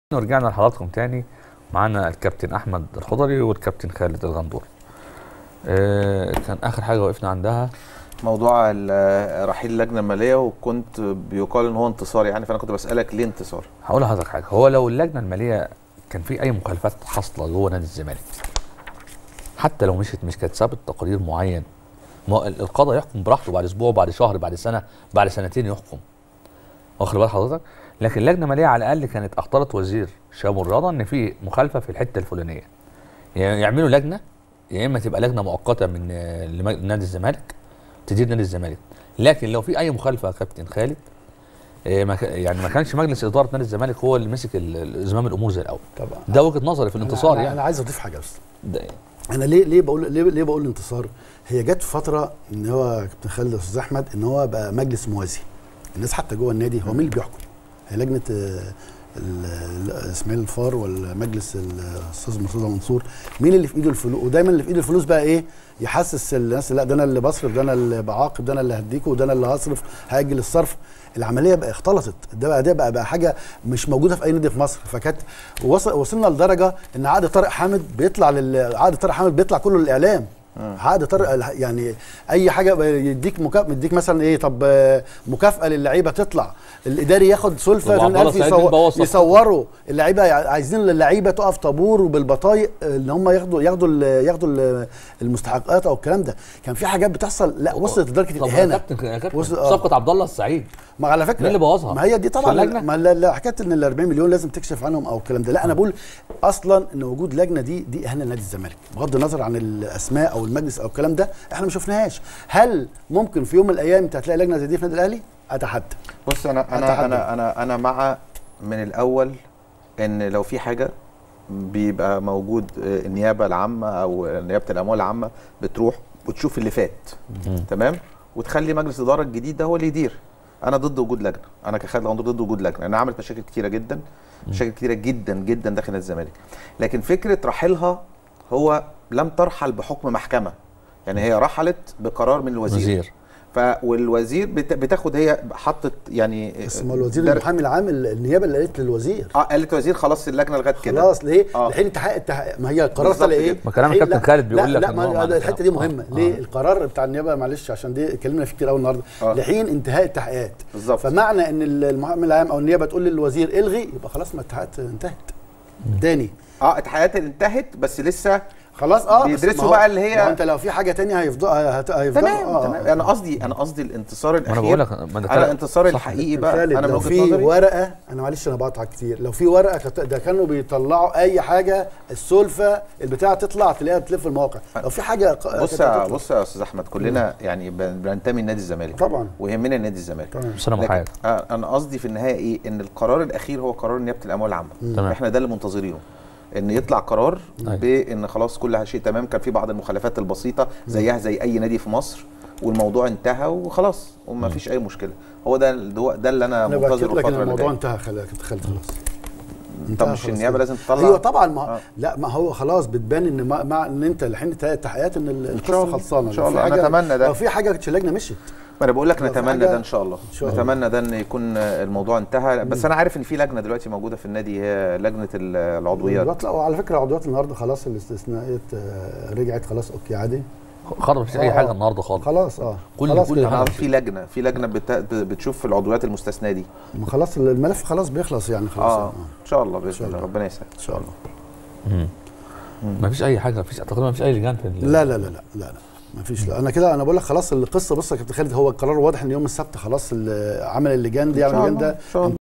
ورجعنا لحضراتكم تاني. معانا الكابتن احمد الخضري والكابتن خالد الغندور. كان اخر حاجه وقفنا عندها موضوع رحيل اللجنه الماليه، وكنت بيقال ان هو انتصار، يعني فانا كنت بسالك ليه انتصار؟ هقول لحضرتك حاجه. هو لو اللجنه الماليه كان في اي مخالفات حاصله جوه نادي الزمالك، حتى لو مش كانت سابت تقرير معين، القضاء يحكم براحته بعد اسبوع، بعد شهر، بعد سنه، بعد سنتين يحكم. واخد بال حضرتك؟ لكن اللجنه الماليه على الاقل كانت اخطرت وزير الشباب والرياضه ان في مخالفه في الحته الفلانيه. يعني يعملوا لجنه، يا اما تبقى لجنه مؤقته من نادي الزمالك تدير نادي الزمالك. لكن لو في اي مخالفه يا كابتن خالد، يعني ما كانش مجلس اداره نادي الزمالك هو اللي مسك زمام الامور زي الاول. طبعا ده وجهه نظري في الانتصار. يعني انا عايز اضيف حاجه بس. انا ليه بقول انتصار؟ هي جت فتره ان هو كابتن خالد واستاذ احمد ان هو بقى مجلس موازي. الناس حتى جوه النادي هو مين اللي بيحكم؟ هي لجنه اسماعيل الفار والمجلس الاستاذ مرتضى منصور. مين اللي في ايده الفلوس؟ ودايما اللي في ايده الفلوس بقى ايه؟ يحسس الناس لا ده انا اللي بصرف، ده انا اللي بعاقب، ده انا اللي هديكوا، وده انا اللي هصرف، هاجل الصرف. العمليه بقى اختلطت، ده بقى حاجه مش موجوده في اي نادي في مصر. فكانت وصلنا لدرجه ان عقد طارق حامد بيطلع كله للاعلام. عقد طارق يعني اي حاجه يديك يديك مثلا ايه، طب مكافاه للعيبه تطلع، الاداري ياخد سلفه 200,000 يصوروا اللعيبه، عايزين اللعيبه تقف طابور وبالبطايق ان هم ياخدوا المستحقات او الكلام ده. كان في حاجات بتحصل لا وصلت لدرجه الاهانه. صفقه عبد الله السعيد، ما على فكره مين اللي بوظها؟ ما هي دي طبعا، ما لا حكايه ان ال 40 مليون لازم تكشف عنهم او الكلام ده. لا انا بقول اصلا ان وجود لجنه دي اهانه لنادي الزمالك، بغض النظر عن الاسماء او المجلس او الكلام ده، احنا ما شفناهاش. هل ممكن في يوم من الايام انت هتلاقي لجنه زي دي في النادي الاهلي؟ اتحدى. بص انا مع من الاول ان لو في حاجه بيبقى موجود النيابه العامه او نيابه الاموال العامه بتروح وتشوف اللي فات، تمام، وتخلي مجلس الاداره الجديد ده هو اللي يدير. انا ضد وجود لجنه، انا كخالد الغندور ضد وجود لجنه، انا عملت مشاكل كتيره جدا، مشاكل كتيره جدا جدا داخل الزمالك. لكن فكره رحيلها هو لم ترحل بحكم محكمه، يعني هي رحلت بقرار من الوزير. والوزير بتاخد، هي حطت يعني اسمه الوزير المحامي العام، النيابه اللي قالت للوزير قالت الوزير خلاص اللجنه لغايه كده خلاص. ليه؟ الحين ما هي القرار طلع ايه؟ ما كلام الكابتن خالد بيقول لك لا الحته دي مهمه. ليه؟ القرار بتاع النيابه، معلش عشان دي اتكلمنا فيه كتير قوي النهارده، لحين انتهاء التحقيقات. بالظبط. فمعنى ان المحامي العام او النيابه تقول للوزير الغي، يبقى خلاص ما التحقيقات انتهت. تاني التحقيقات انتهت بس لسه خلاص بيدرسوا بقى اللي هي انت لو في حاجه ثانيه هيفضل تمام. انا قصدي الانتصار الاخير. انا بقول لك انا الانتصار الحقيقي بقى، انا لو في ورقه، انا معلش انا بقطع كتير، لو في ورقه ده كانوا بيطلعوا اي حاجه، السلفه البتاعه تطلع تلاقيها بتلف المواقع. لو في حاجه بص يا استاذ احمد، كلنا يعني بننتمي لنادي الزمالك طبعا، ويهمنا نادي الزمالك. بس انا انا قصدي في النهايه ايه، ان القرار الاخير هو قرار نيابه الاموال العامه. احنا ده اللي منتظرينه، ان يطلع قرار بان خلاص كل شيء تمام. كان في بعض المخالفات البسيطه زيها زي اي نادي في مصر، والموضوع انتهى وخلاص وما فيش اي مشكله. هو ده اللي انا منتظره الفتره اللي جايه. الموضوع انتهى خلاص. طب مش النيابه لازم تطلع؟ ايوه طبعا. لا ما هو خلاص بتبان ان مع ان انت الحين التحقيقات ان القصه خلصانه. ان شاء الله. انا اتمنى ده. لو في حاجه اللجنه مشيت، ما انا بقول لك نتمنى ده ان شاء الله. نتمنى ده ان يكون الموضوع انتهى. بس انا عارف ان في لجنه دلوقتي موجوده في النادي، هي لجنه العضويات. لا وعلى فكره العضويات النهارده خلاص الاستثناءات رجعت خلاص، اوكي عادي خلاص، مفيش اي حاجه النهارده خالص. خلاص كل حاجه في لجنه بتشوف العضويات المستثناه دي. خلاص الملف خلاص بيخلص يعني خلاص. ان شاء الله باذن الله، ربنا يسهل ان شاء الله. مفيش اي حاجه، تقريبا مفيش اي لجان في لا ما فيش. لا انا بقول لك خلاص القصه. بص يا كابتن خالد، هو القرار واضح ان يوم السبت خلاص عمل اللجان دي، يعمل اللجان ده